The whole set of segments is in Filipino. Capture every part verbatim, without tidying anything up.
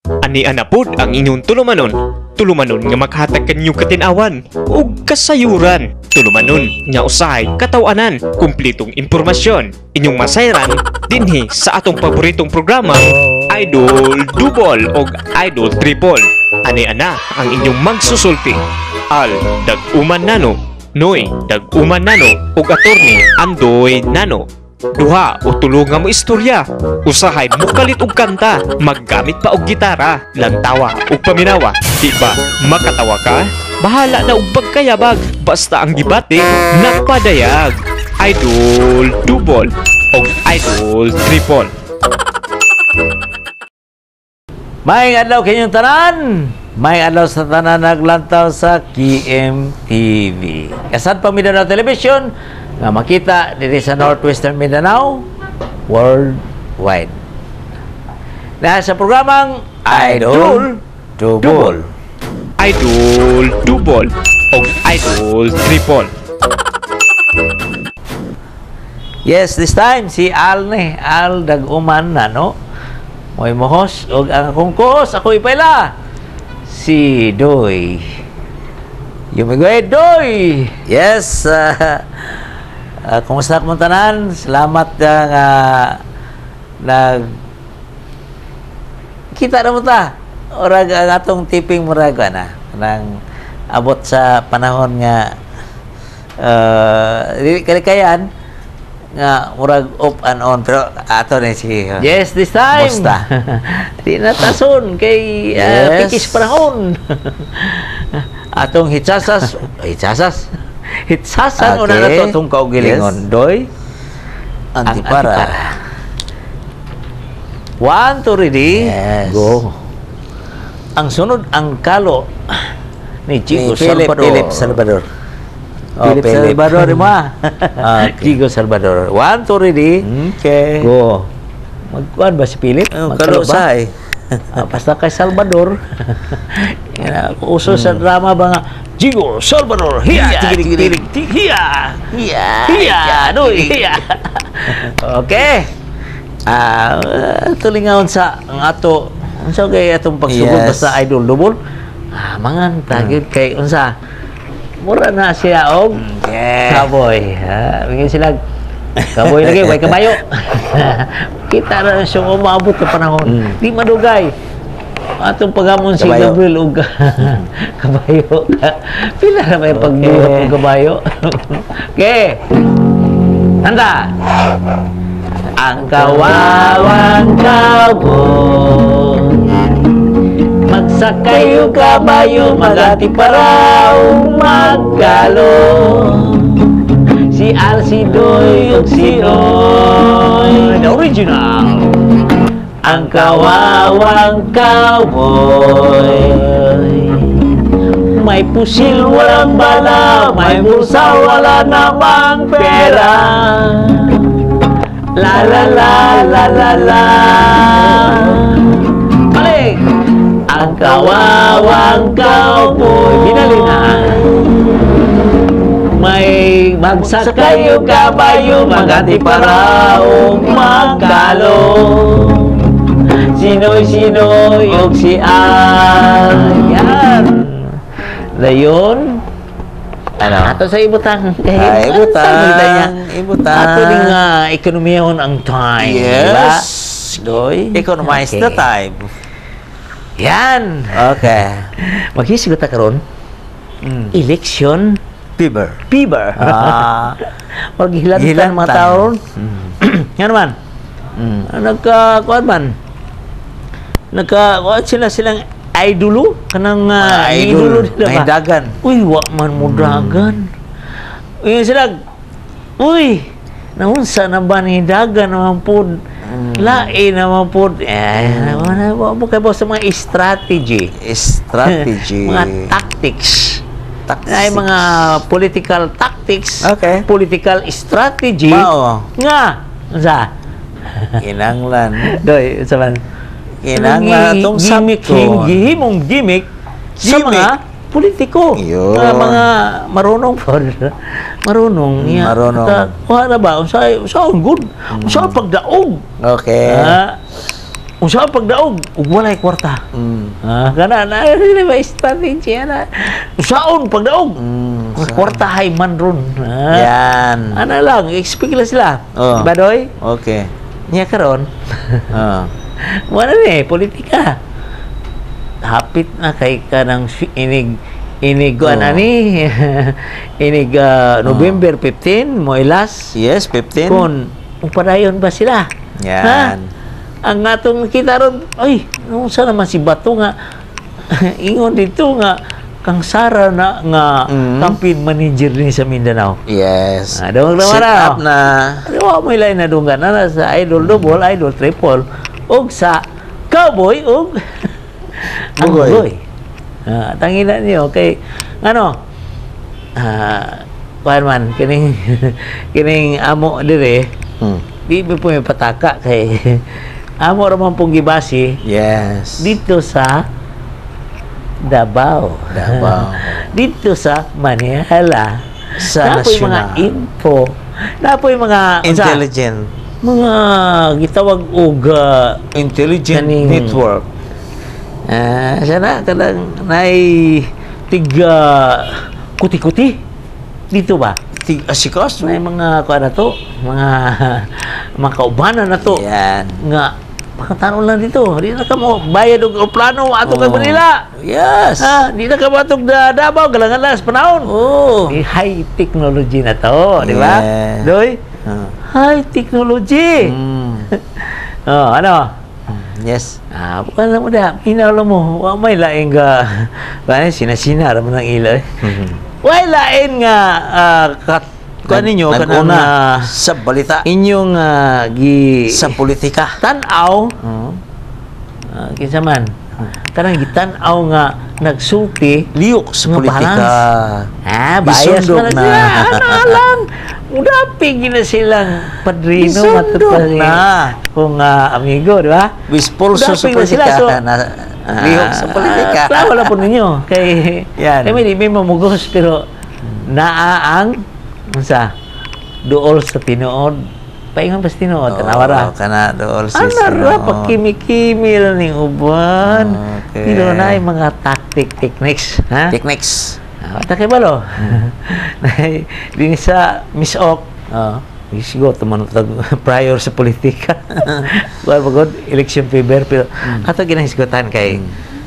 Ani anapod ang inyong tulumanon. Tulumanon nga maghatag kanyo katinawan ug kasayuran. Tulumanon nga usahay katawanan, kumplitong impormasyon. Inyong masayran dinhi sa atong paboritong programa Idol Double o Idol Triple. Ani ana ang inyong magsusulti. Al Dag-uman Nano, Noy Dag-uman Nano ug attorney Andoy Nano. Duha o tulo nga mo istorya, usahay mo kalit og kanta, maggamit pa og gitara, lantawa og paminawa. Di ba makatawa ka? Bahala na og pagkayabag, basta ang gibati napadayag. Idol Double o Idol Triple. Maayong adlaw kanyang tanan. Maayong adlaw sa tanan naglantaw sa K M T V. Kasad pa Mindanao Television nga makita dito sa Northwestern Mindanao worldwide. Na sa programang Idol Double. Idol Double o Idol Triple. Yes, this time si Al ni, Al Dag-uman Nano. Mo'y mohos og ang akong kohos ako ipayla si Doy. Yumigay Doy. Yes, uh, Uh, kumusta akong tanan? Salamat nga uh, nag kita na mo ta. Orag ang atong tiping murag na nang abot sa panahon nga uh, kalikayan nga murag off and on pero ato na si uh, yes this time musta di na tason kay uh, yes. Pikis panahon atong hitsasas hitsasas hitsasan okay. Una na ito itong kaugilingon. Yes. Doy Antipara. Antipara. One, two, ready? Yes. Go. Ang sunod, ang kalo ni Chico ni Philip, Salvador. Philip Salvador. Oh, Philip, Philip Salvador, di ba? Okay. Chico Salvador. One, two, ready? Okay. Go. Magkuhan ba si Philip? Oh, kalo sa eh. Ah, basta kay Salvador. Uso sa drama ba nga Chico Salvador, hiya, tigilig, tigilig, hiya, hiya, hiya, doy, hiya. Okay. Ah, uh, tulingawon sa ang ato, unsa kay atong pagsugod yes. Basta Idol Double. Ah, mangan tagid hmm. Kay unsa. Mura na siya og okay. Kaboy. Ha, bigyan sila kaboy lagi, way kabayo. Kita na siya umabot sa panahon. Hmm. Di madugay. Atong paghamon si Gabriel og kabayo. Pila na may pagbuhat og kabayo. Okay. Tanda. Ang kawawang cowboy magsakay og kabayo magati paraw magkalo. Si Al, si Doy ug si Noy, the original. Ang kawawang cowboy may pusil walang bala, may bulsa wala namang pera. La la la la la la. Balik. Ang kawawang cowboy binalinan may magsakay o kabayo magati paraw magkalo. Sinoy-sinoy og si Ayan. Dayon. Ano? Ato sa ibutang. Ay, ibutang. Ibutang. Ato ning uh, ekonomiyahon ang time. Yes. Diba? Doy. Economize okay. The time. Yan. Okay. Maghisigot ta karon. Mm. Election fever. Fever. Ah. Maghilantan mga taon. Mm. Yan man. Mm. Nagka-kuan man. Nagka-kuan sila silang idolo kanang uh, idolo nila ba? Dagan. Uy, wa man mo dagan. Mm. Uy, sila. Uy, naunsa na ba ni dagan naman po? Mm. Lain naman po. Eh, mm. Wa mo kay sa mga strategy. Strategy. Mga tactics. Tactics. Ay mga political tactics. Okay. Political strategy. Mao. Nga. Unsa? Kinanglan. Doy, unsa man? Kinanglan atong gimmick, gihimong gimmick sa mga politiko. Uh, mga marunong po. Marunong. Mm, marunong. Kuha na ba? Unsa, unsa ang good? Unsa ang pagdaog? Okay. Uh, usaha pagdaog ug walay kwarta. Mm. Ah, kana na dili ba strategy na. Usaon pagdaog. Mm. Kwarta hay man ron. Ah. Yan. Ano lang, expect lang sila. Oh. Badoy, Okay. niya karon. Oh. Wala ni politika. Hapit na kay kanang fi- inig inig Oh. ano ni inig ah, November fifteenth mo ilas Yes, fifteen. kun upadayon ba sila? Yan. Ha? Ang atong kita ron, ay, nung sa naman si Bato nga ingon dito nga kang Sara na nga Mm. campaign manager ni sa Mindanao. Yes. Ah, dawag na Set mara. up na. Wa mo ilay na dunggan na sa Idol Double, Idol Triple, ug sa Cowboy ug ang Bugoy. Bugoy. Ah, tangina niyo kay ano? Ah, kuan man kining kining amo dire, Hmm. di mo po may pataka kay amo ra man pong gibasi Yes. dito sa Davao. Davao. Dito sa Manila. Sa Napoy mga nasyonal. info. Napoy mga unsa? Intelligent. Mga gitawag og uh, Intelligent Kaning- network. ah sana kanang nay tiga kuti-kuti dito ba? Tig asikaso. May mga kuan na to, mga mga kaubanan na to Yan. nga pagkatanon lang dito. Di na ka mo bayad og plano ato kay Oh. Manila. Yes. Ah, di na ka matog da Davao galangan lang sa panahon. Oh. Di high technology na to, di ba? Yeah. Doy, Ah. high technology. Mm. Oh, ano? Yes. Ah, bukan lang mo da. Inaw lang mo. Wa may laing ga. Ba sinasina ra man ang ila. Wa lain nga uh, kat kuan ninyo kanang Nag-una uh, sa balita. inyong uh, gi Sa politika. tan-aw Oh. uh, kinsa man. Kanang gitan-aw nga nagsulti Liyok sa Nga politika. balance. Ah, bias Isundog na na. sila. Ano lang. Mudapi gina silang padrino Isundog matupad na. kung uh, amigo, di ba? Wispulso sa Mudapi na sila, politika. so- na, liyok sa politika. Ah, wala po ninyo. Kay, Yan. kay may, may mamugos, pero naaang, sa duol sa tinuod. Paingon pa sa tinuod, tanawa ra. Oo, kana dool si Ano ra, Sino. pakimi-kimi ning uban. Okay. Pero na yung mga tactic techniques. Ha? Techniques. Ah, takay balo. Din sa Miss Ok. Ah, isigo tuman tag prior sa politika. Well, pagod election fever pero ato ginahisgotan kay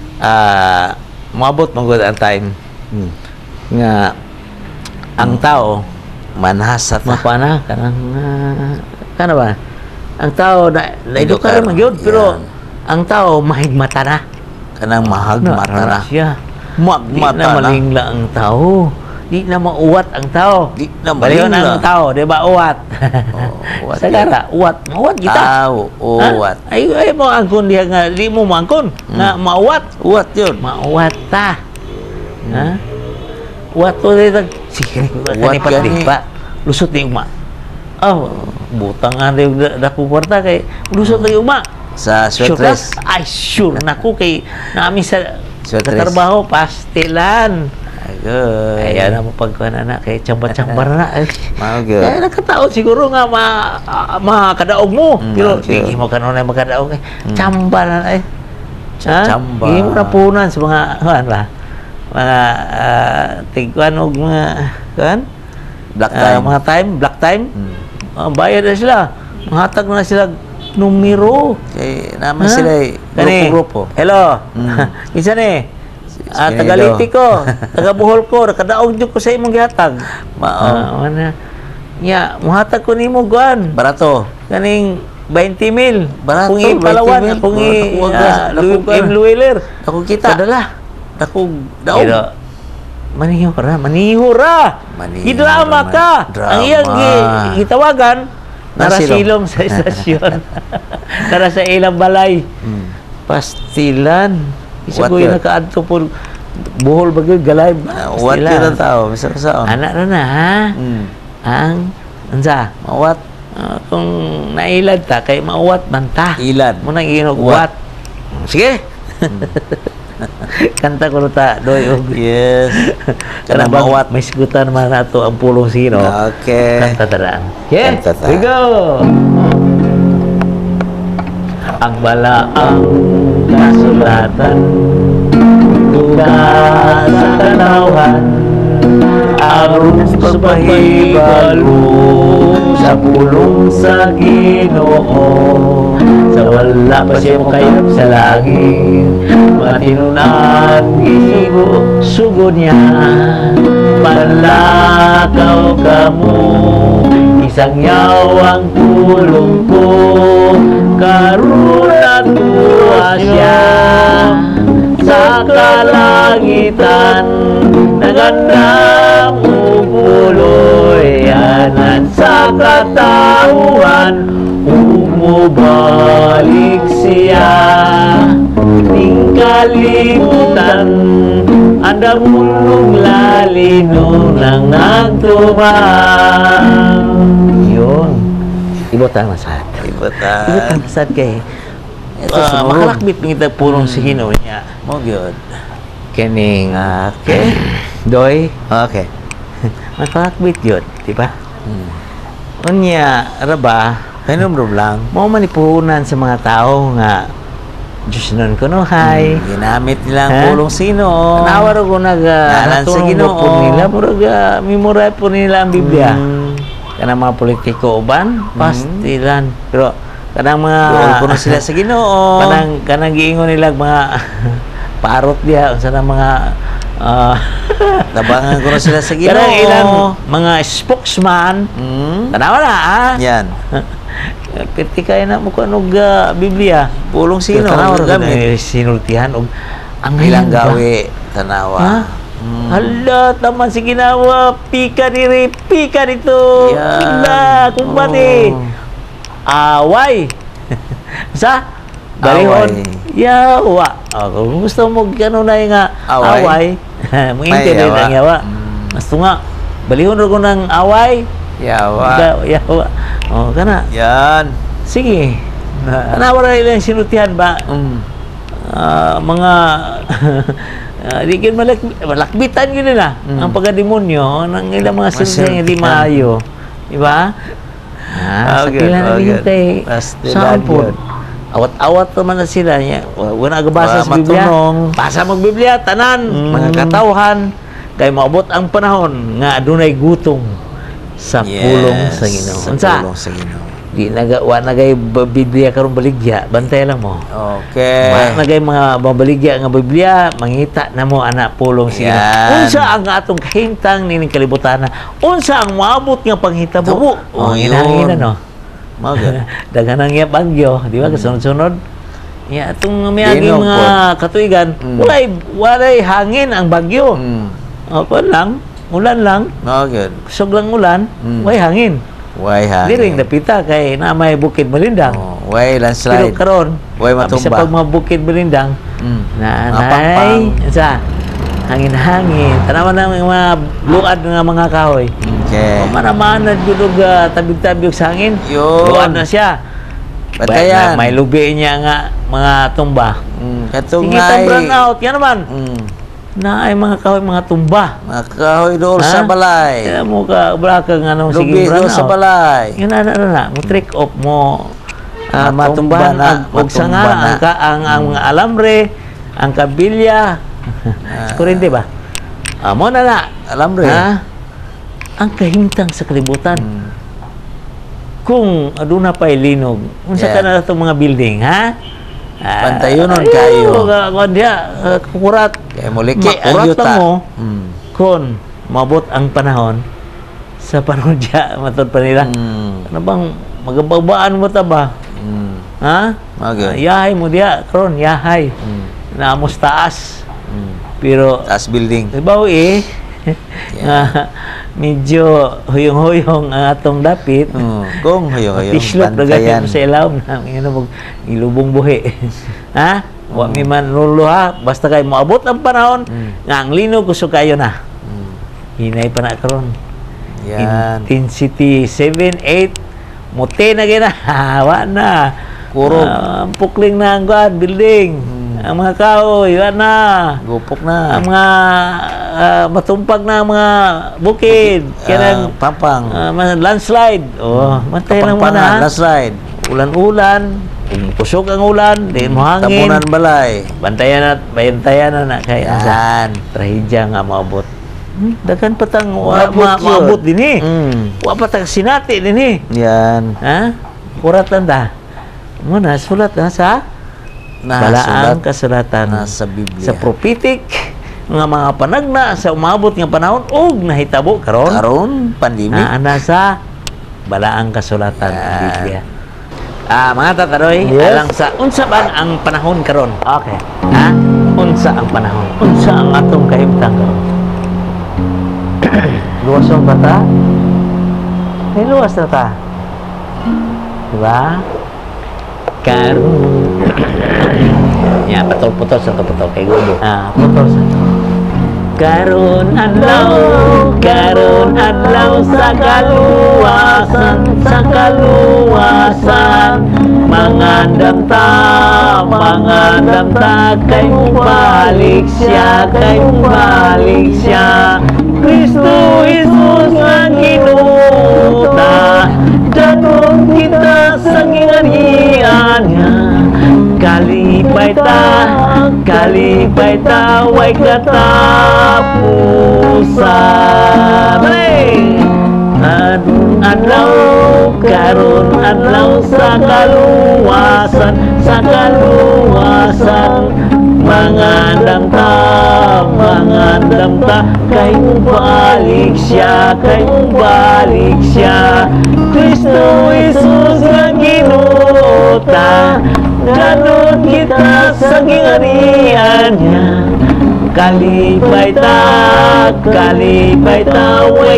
ah moabot magod ang time Hmm. nga ang tao Manhasat na. mapana kanang uh, kana ba? Ang tao na naedukar Edukar, man gyud pero yan. ang tao mahigmata na. Kanang mahagmata na. siya. Di Magmata na na. malingla ang tao. Di na mauwat ang tao. Di na Baliw malingla. ang tao, di ba? Uwat. Oh, uwat Sa gara, uwat. Mauwat kita. Ah, uwat. Ha? Ay, ay mo angkon diha nga, di mo mangkon. Nga, mauwat. Uwat yun. Mauwat ta. Ha? Uwat to dito. Sige, Uwat kani pati gani. pa. Lusot ni uma. Oh, butang nga dako kwarta kay lusot ni uma. Sa Sure sweatress. ka? Ay, sure. Naku, kay namin sa, sa Sweatress. trabaho, pastilan. Good. Kaya na mo pagkuhan na, kay chambar-chambar na. Ay, Maugod. kaya nakataon siguro nga ma, ah, makadaog mo. Mm, Pero, okay. hindi mo kanunay makadaog. Eh. Chambar na. Eh. Ha? Chamba. Hindi mo na punan sa mga, ano ba? Mga, uh, tigkuhan o mga, kuhan? Black Ah, time. mga time, black time. Hmm. Ah, bayad na sila. Mahatag na sila numero. Kay naman Ha? sila eh, Kani? grupo-grupo. Hello. Mm. Isa ni. Ah, si tagaliti Hello. ko. Taga Bohol ko. Nakadaog jud ko sa imong gihatag. Mao. Ah, ano? Ya, muhatag ko nimo guan. Barato. Kaning twenty mil. Barato, Kung i-Palawan, twenty mil. kung i Huwag uh, na, nakuha. M. Luweler. Ako kita. Padala. Ako daog. Pero, maniho ra, maniho ra. Maniho Gidrama ra, ka. drama. Ang iyang gi- gitawagan, narasilom Nasilom. sa istasyon. Nara sa ilang balay. Hmm. Pastilan. Isa What ko yung yun? nakaadto po buhol bagay galay. Ah, What yun ang tao? Bisa ka saan? Anak na na ha. Hmm. Ang ansa. Mawat. Ah, kung nailad ta kay mauwat man ta. Ilad. Mo nang ginugwat. Sige. Kanta ko na ta doy og. Yes. Kana Kana mawat. may sigutan man nato ang pulong sino. Okay. Kanta tadaan. Okay, Kanta ta. we go. ang balaang kasulatan duga sa kanawhan aron sa paghibalo sa pulong sa Ginoo sa wala pa siya kayap sa langit matinunan isugo sugo niya panlakaw kamo isang yawang tulong ko karon natuwa siya sa kalangitan nagandang umuloy anan sa katauhan umubalik siya ning kalimutan anda mulong lalino nang nagtumang yun ibutang nasad Ibutang. ibutang nasad kay uh, makalakbit ng pulong sa Ginoo niya Mo gyud. kening Okay. doy Okay. makalakbit yun di ba Hmm. unya raba Kainom lang. mo manipuhunan sa mga tao nga Diyos nun kuno hay Hmm, ginamit nila ang Ha? pulong sino. nawar ko nag Ngalan sa Ginoo. po nila murag uh, memorize po nila ang Biblia Hmm. kanang mga politiko uban pastilan pero kanang mga Doon ko na sila sa Ginoo. kanang kanang giingon nila mga parot diha unsa na mga uh, Tabangan ko na sila sa Ginoo. kanang ilang mga spokesman Hmm. tanawa na ah Yan. piti kay na mo kanog uh, Biblia Pulong sino. tanawa Gamit. gamit sinultihan og ang Ilang ngayon ba? gawi. Tanawa. Ha? Hmm. Hala, taman si ginawa, pika diri, pika dito. Yan. Hala, kumpati. Oh. Away. Sa? Galihon. Away. Yawa. Oh, kung gusto mo gano na nga Away. away, mo internet yawa. ang yawa. Mm. Gusto nga, balihon ro ko ng away. Yawa. Da- Yawa. Oh, kana. Yan. Sige. Tanawa na ilang sinutihan ba? Hmm. Ah, mga uh, di kin malak malakbitan yun nila Mm. ang pagkademonyo ng ilang mga Mga sinusay nga di sinultihan. maayo di ba ah, sa Oh, good, pila na oh, good. hintay Pastilan saan po yun. awat-awat naman na sila niya wala Wala agabasa sa Biblia matunong. basa mag Biblia tanan Mm. mga katawhan kay maabot ang panahon nga adunay gutom sa pulong sa Ginoo Sa unsa pulong sa Ginoo. di nagawa na gay Biblia karon baligya bantay lang mo Okay. Wa na kay mga babaligya nga Biblia, mangita na mo anak pulong siya. Yan. Unsa ang atong kahimtang nining kalibutan? Unsa ang maabot nga panghitabo? Tabo. Oh, Oh, inangin yun. no. Maga. Dagan ang iya bagyo, di ba kasunod-sunod? Ya, atong miaging Dinog mga katuigan, Mm. walay walay hangin ang bagyo. Hmm. O kun lang, ulan lang, Maga. kusog lang ulan, Mm. way hangin. Way hangin. Diring napita kay na may bukid malindang. Oh, way Pero landslide. karon, Way sa matumba. pag mga bukid malindang, Hmm. nanay, sa hangin-hangin. Tanawan na mga luad nga mga kahoy. Okay. O manamanad yun og uh, tabig-tabig sa hangin. Yun. Luad na siya. Batayan. May, may lubi niya nga mga tumba. Hmm. Sige, Katungay. brown out. Yan naman. Hmm. Na ay mga kahoy, mga tumba. Mga kahoy doon Ha? sa balay. Kaya mo ka, braka nga nung sige Lubi brown doon sa out. balay. Yun na, na, na, na. Mo trick off mo. Uh, Matumba matumbahan na, ang og sanga, matumba na. ang, ka, ang, ang mga alambre, ang kabilya. Ah. Kurente ba? Amo na na. Alam rin. Ha? Ang kahimtang sa kalibutan. Hmm. Kung aduna pa'y linog, unsa Yeah. ka na itong mga building, ha? Ah, Pantayonon ayaw, kayo. ka- kuwan diha, ah, kukurat. Kaya muliki ang Makurat yuta. lang mo. Hmm. Kung mabot ang panahon, sa panahon diya, matod pa nila. Hmm. Ano bang, magababaan mo ta ba? Hmm. Ha? Maga. Ah, yahay mo diya, karon yahay. Hmm. Naamos taas. Hmm. Pero, Taas building. ibaw eh, nga medyo huyong-huyong ang atong dapit. Hmm. Kung hayo-hayo. Tislop na ganyan sa ilaw na ngayon mo ilubong buhi. Ha? Wa mi man luluha basta kay moabot ang panahon Mm. nga ang linog gusto kayo na. Hmm. Hinay pa na karon. Yan. Intensity seven, eight mote na gina. Wa na. Kurog. Ah, ang pukling na ang guad, building. Mm. Ang mga kahoy, wa na. Gupok na. Ang mga ah, matumpag na mga bukid. Kaya Ah, pampang. uh, landslide. Oh, mantay lang Kapangpangan. muna. Last ride. Ulan-ulan, Kung kusog ang ulan, di mo hangin. Tapunan balay. Bantayan na, bantayan na na kay asa. Yan. Trahedya nga maabot. Hmm, dagan patang wa, Maabot ma, yun. maabot din eh. Mm. Wa patang sinati din eh. Yan. Ha? Kuratan ta. Muna, sulat na sa Balaang Nasulat Kasulatan na sa Biblia. sa prophetic nga mga panagna sa umabot nga panahon ug nahitabo karon Karon, pandemic. na ana sa Balaang Kasulatan ang Yan. Biblia. Ah, mga tataroy, Yes. alang sa unsa ba ang panahon karon? Okay. Ha? Unsa ang panahon? Unsa ang atong kahimtang karon? Luwas ang bata? Ay, luwas na ta. Diba? Karon. Ya, putol-putol sa to, putol kay gubo. Ah, putol sa to. Karon adlaw, karon adlaw sa kaluwasan, sa kaluwasan. Mangandam ta, mangandam ta, kay balik siya, kay balik siya. Kristo Jesus ang ginuta, danon kita sa gingharian niya. Kalipay ta, kalipay ta, way katapusan. Hey! Adun adlaw, karon adlaw sa kaluwasan, sa kaluwasan. Mangandam ta, mangandam ta, kay balik siya, kay balik siya. Kristo Jesus nga ginuta, ganon kita sa gingharian niya. Kalipay ta, kalipay ta, way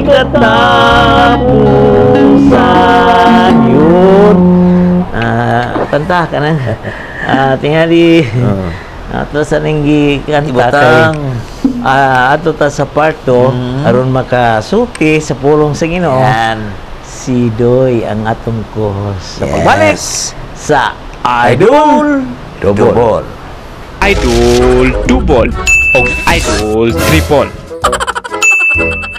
katapusan. Yun. Ah, kanta ka na. Ah, tingali. Oh. Ato sa ninggi kanta Ibutang. kay ah, ato ta sa part two Mm. aron makasuti sa pulong sa Ginoo. Yan. Si Doy ang atong co-host. Sa Yes. pagbalik sa Idol Double. Double. Idol Double o Idol Triple.